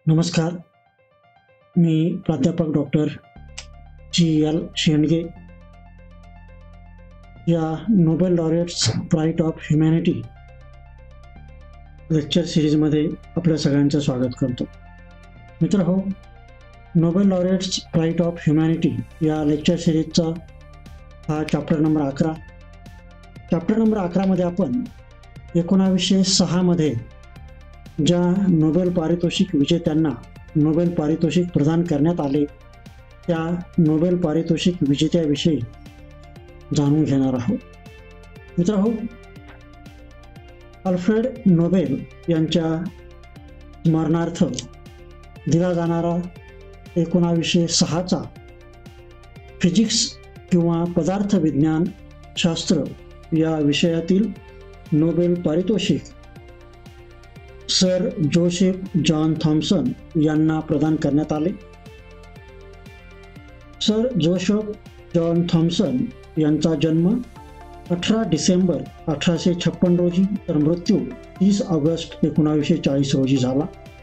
नमस्कार. मी प्राध्यापक doctor GL Shendge या Nobel laureates pride of humanity lecture सिरीजमध्ये आपल्या सगळ्यांचं स्वागत करतो. मित्रहो, Nobel laureates pride of humanity या लेक्चर सिरीजचा हा चॅप्टर नंबर 11. चॅप्टर नंबर 11 मध्ये आपण 1906 मध्ये ज्या नोबेल पारितोषिक विजेत्यांना नोबेल पारितोषिक प्रदान करण्यात आले त्या नोबेल पारितोषिक विजेत्याविषयी जाणून घेणार आहोत. मित्रहो, अल्फ्रेड नोबेल यांच्या स्मरणार्थ दिला जाणारा 1906चा फिजिक्स किंवा पदार्थ विज्ञान शास्त्र या विषयातील नोबेल पारितोषिक सर जोसेफ जॉन थॉम्सन यांना प्रदान करण्यात आले. सर जोसेफ जॉन थॉम्सन यांचा जन्म 18 डिसेंबर 1856 रोजी तर मृत्यू 30 ऑगस्ट 1940 रोजी झाला.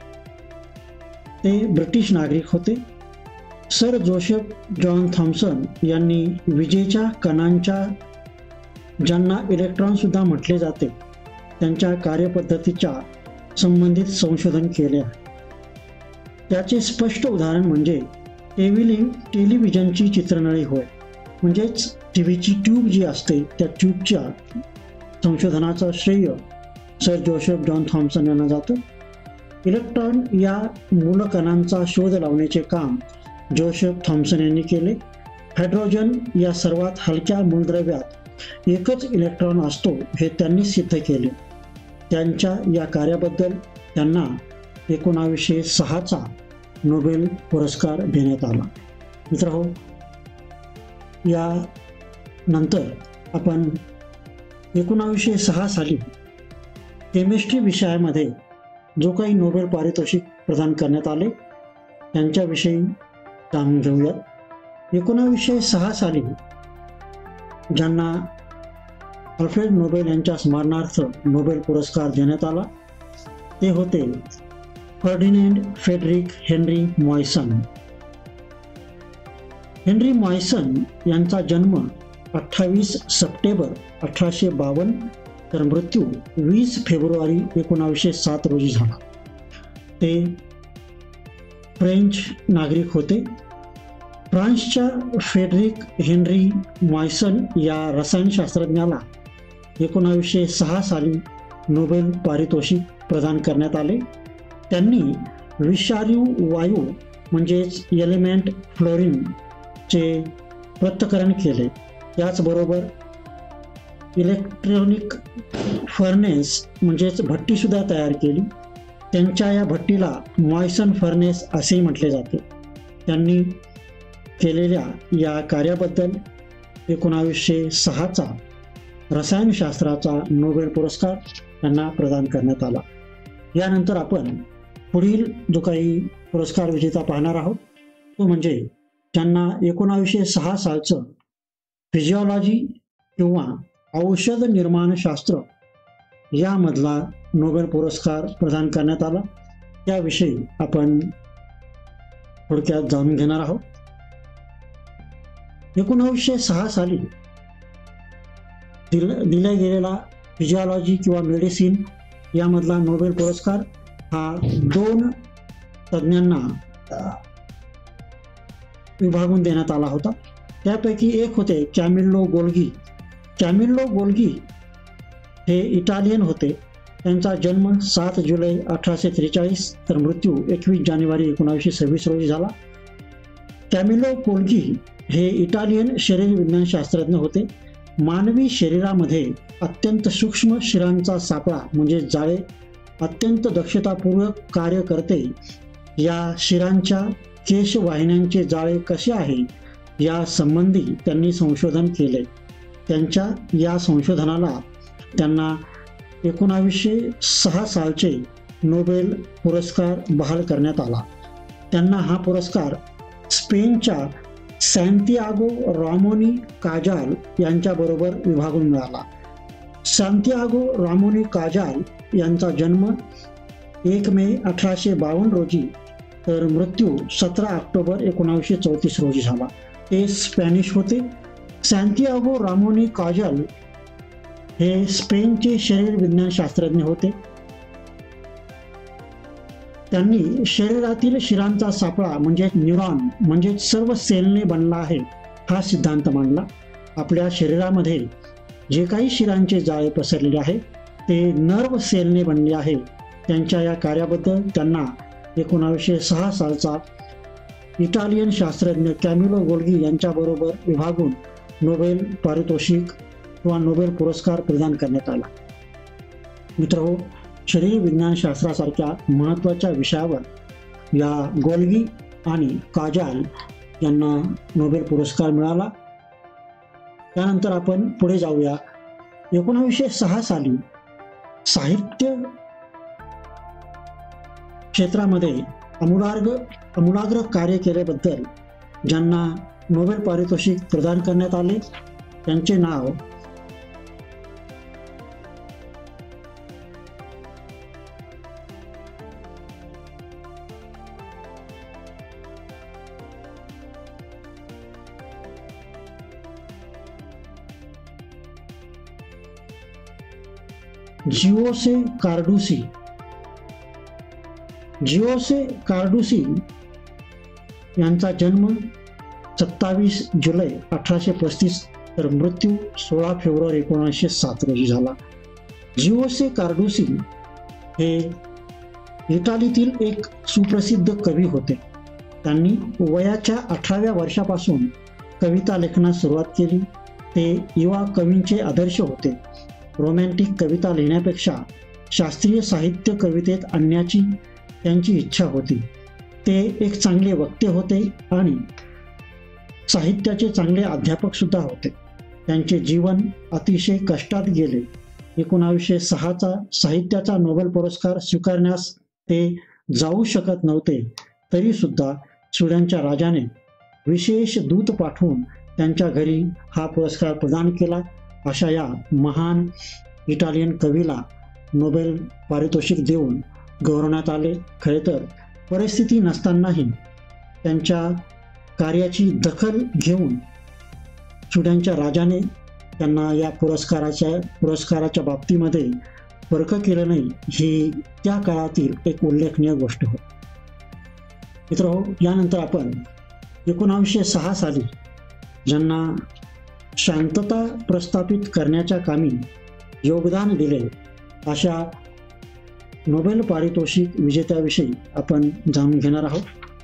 ते ब्रिटिश नागरिक होते. सर जोसेफ जॉन थॉम्सन यांनी विजेच्या कणांच्या, ज्यांना इलेक्ट्रॉन सुद्धा म्हटले जाते, त्यांच्या कार्यपद्धतीच्या संबंधित संशोधन केले आहे. त्याचे स्पष्ट उदाहरण म्हणजे टेलिव्हिजनची चित्रनळी होय, म्हणजेच टीव्हीची ट्यूब जी असते त्या ट्यूबच्या संशोधनाचा श्रेय सर जोसेफ जॉन थॉम्सन यांना जातं. इलेक्ट्रॉन या मूलकणांचा शोध लावण्याचे काम जोसेफ थॉम्सन यांनी केले. हायड्रोजन या सर्वात हलक्या मूलद्रव्यात एकच इलेक्ट्रॉन असतो हे त्यांनी सिद्ध केले. त्यांच्या या कार्याबद्दल त्यांना 1906चा नोबेल पुरस्कार देण्यात आला. मित्रहो, या नंतर आपण 1906 साली केमिस्ट्री विषयामध्ये जो काही नोबेल पारितोषिक प्रदान करण्यात आले त्यांच्याविषयी जाणून घेऊयात. 1906 साली ज्यांना अल्फ्रेड नोबेल यांच्या स्मरणार्थ नोबेल पुरस्कार देण्यात आला ते होते Ferdinand Frederick Henri Moissan. Henri Moissan यांचा जन्म 28 सप्टेंबर 1852 तर मृत्यू 20 फेब्रुवारी 1907 रोजी झाला. ते फ्रेंच नागरिक होते. फ्रान्सच्या फ्रेडरिक हेनरी मॉयसन या रसायनशास्त्रज्ञाला 1906 साली नोबेल पारितोषिक प्रदान करण्यात आले. त्यांनी विषारी वायू म्हणजेच एलिमेंट फ्लोरीनचे पृथक्करण केले. त्याचबरोबर इलेक्ट्रॉनिक फर्नेस म्हणजेच भट्टीसुद्धा तयार केली. त्यांच्या या भट्टीला मॉयसन फर्नेस असेही म्हटले जाते. त्यांनी केलेल्या या कार्याबद्दल 1906चा रसायनशास्त्राचा नोबेल पुरस्कार त्यांना प्रदान करण्यात आला. यानंतर आपण पुढील जो काही पुरस्कार विजेता पाहणार आहोत तो म्हणजे ज्यांना 1906 सालचं फिजिओलॉजी किंवा औषध निर्माण शास्त्र यामधला नोबेल पुरस्कार प्रदान करण्यात आला त्याविषयी आपण थोडक्यात जाणून घेणार आहोत. 1906 साली दिला गेलेला फिजिओलॉजी किंवा मेडिसिन यामधला नोबेल पुरस्कार हा 2 तज्ज्ञांना विभागून देण्यात आला होता. त्यापैकी एक होते कॅमिल्लो गोल्गी. कॅमिल्लो गोल्गी हे इटालियन होते. त्यांचा जन्म 7 जुलै 1843 तर मृत्यू 21 जानेवारी 1926 रोजी झाला. कॅमिल्लो गोल्गी हे इटालियन शरीरविज्ञान शास्त्रज्ञ होते. मानवी शरीरामध्ये अत्यंत सूक्ष्म शिरांचा सापळा म्हणजे जाळे अत्यंत दक्षतापूर्वक कार्य करते. या शिरांच्या केशवाहिन्यांचे जाळे कसे आहे या संबंधी त्यांनी संशोधन केले. त्यांच्या या संशोधनाला त्यांना 1906 सालचे नोबेल पुरस्कार बहाल करण्यात आला. त्यांना हा पुरस्कार स्पेनच्या सॅन्तियागो रामोनी काजाल यांच्याबरोबर विभागून मिळाला. सॅन्तियागो रामोनी काजाल यांचा जन्म 1 मे 1852 रोजी तर मृत्यू 17 ऑक्टोबर 1934 रोजी झाला. ते स्पॅनिश होते. सॅन्टियागो रामोन काजल हे स्पेनचे शरीर विज्ञान शास्त्रज्ञ होते. त्यांनी शरीरातील शिरांचा सापळा म्हणजे न्यूरॉन म्हणजे सर्व सेलने बनला आहे हा सिद्धांत मांडला. आपल्या शरीरामध्ये जे काही शिरांचे जाळे पसरलेले आहे ते नर्व सेलने बनले आहे. त्यांच्या या कार्याबद्दल त्यांना 1906 सालचा इटालियन शास्त्रज्ञ कॅमिलो गोल्गी यांच्याबरोबर विभागून नोबेल पारितोषिक किंवा नोबेल पुरस्कार प्रदान करण्यात आला. मित्रहो, शरीर विज्ञान शास्त्रासारख्या महत्त्वाच्या विषयावर या गोल्गी आणि काजल यांना नोबेल पुरस्कार मिळाला. त्यानंतर आपण पुढे जाऊया. 1906 साली साहित्य क्षेत्रामध्ये आमूलाग्र कार्य केल्याबद्दल ज्यांना नोबेल पारितोषिक प्रदान करण्यात आले त्यांचे नाव जिओसे कार्डुसी यांचा जन्म 27 जुलै 1835 तर मृत्यू 16 फेब्रुवारी 1907 रोजी झाला. जिओसे कार्डुसी हे इटालीतील एक सुप्रसिद्ध कवी होते. त्यांनी वयाच्या 18व्या वर्षापासून कविता लेखनास सुरुवात केली. ते युवा कवींचे आदर्श होते. रोमॅन्टिक कविता लिहिण्यापेक्षा शास्त्रीय साहित्य कवितेत आणण्याची त्यांची इच्छा होती. ते एक चांगले वक्ते होते आणि साहित्याचे चांगले अध्यापक सुद्धा होते. त्यांचे जीवन अतिशय कष्टात गेले. 1906चा साहित्याचा नोबेल पुरस्कार स्वीकारण्यास ते जाऊ शकत नव्हते. तरी सुद्धा स्वीडनच्या राजाने विशेष दूत पाठवून त्यांच्या घरी हा पुरस्कार प्रदान केला. अशा या महान इटालियन कवीला नोबेल पारितोषिक देऊन गौरवण्यात आले. खरे तर परिस्थिती नसतानाही त्यांच्या कार्याची दखल घेऊन स्वीडनच्या राजाने त्यांना या पुरस्काराच्या बाबतीमध्ये फरक केलं नाही, ही त्या काळातील एक उल्लेखनीय गोष्ट होती. मित्रहो, यानंतर आपण 1906 साली ज्यांना शांतता प्रस्थापित करण्याच्या कामी योगदान दिले अशा नोबेल पारितोषिक विजेत्याविषयी आपण जाणून घेणार आहोत.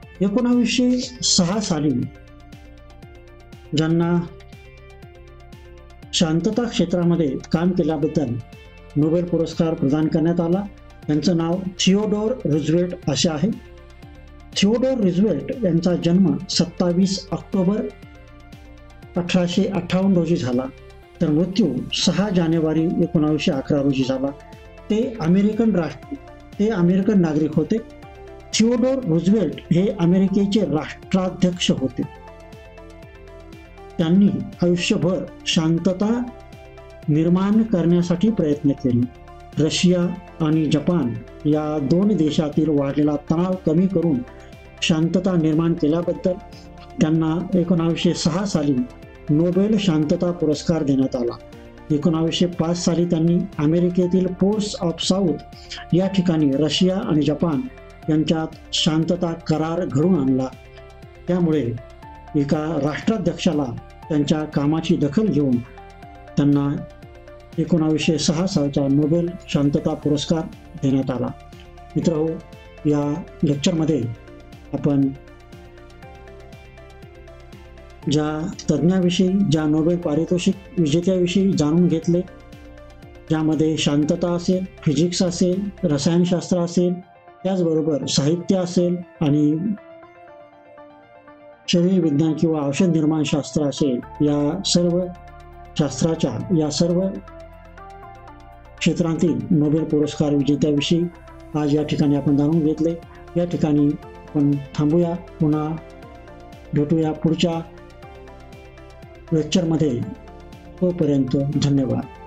1906 साली ज्यांना शांतता क्षेत्रामध्ये काम केल्याबद्दल नोबेल पुरस्कार प्रदान करण्यात आला त्यांचं नाव थिओडोर रूझवेल्ट असे आहे. थिओडोर रूझवेल्ट यांचा जन्म 27 ऑक्टोबर 1858 रोजी झाला तर मृत्यू 6 जानेवारी 1911 रोजी झाला. ते अमेरिकन नागरिक होते. थिओडोर रूझवेल्ट हे अमेरिकेचे राष्ट्राध्यक्ष होते. त्यांनी आयुष्यभर शांतता निर्माण करण्यासाठी प्रयत्न केले. रशिया आणि जपान या दोन देशातील वाढलेला तणाव कमी करून शांतता निर्माण केल्याबद्दल त्यांना 1906 साली नोबेल शांतता पुरस्कार देण्यात आला. 1905 साली त्यांनी अमेरिकेतील पोर्ट्स ऑफ साऊथ या ठिकाणी रशिया आणि जपान यांच्यात शांतता करार घडवून आणला. त्यामुळे एका राष्ट्राध्यक्षाला त्यांच्या कामाची दखल घेऊन त्यांना 1906 सालचा नोबेल शांतता पुरस्कार देण्यात आला. मित्रहो, या लेक्चरमध्ये आपण ज्या तज्ज्ञाविषयी, ज्या नोबेल पारितोषिक विजेत्याविषयी जाणून घेतले, ज्यामध्ये शांतता असेल, फिजिक्स असेल, रसायनशास्त्र असेल, त्याचबरोबर साहित्य असेल आणि शरीर विज्ञान किंवा औषध निर्माण शास्त्र असेल, या सर्व क्षेत्रातील नोबेल पुरस्कार विजेत्याविषयी आज या ठिकाणी आपण जाणून घेतले. या ठिकाणी आपण थांबूया. पुन्हा भेटूया पुढच्या लेक्चरमध्ये. तोपर्यंत धन्यवाद.